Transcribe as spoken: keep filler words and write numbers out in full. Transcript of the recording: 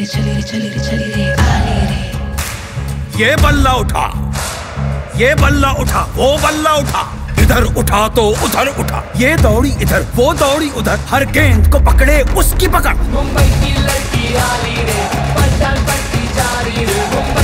रे चली रे चली रे चली रे आली रे। ये बल्ला उठा, ये बल्ला उठा, वो बल्ला उठा, इधर उठा तो उधर उठा, ये दौड़ी इधर वो दौड़ी उधर, हर गेंद को पकड़े उसकी पकड़। मुंबई की लड़की आली रे, पलटन पट्टी जारी रे।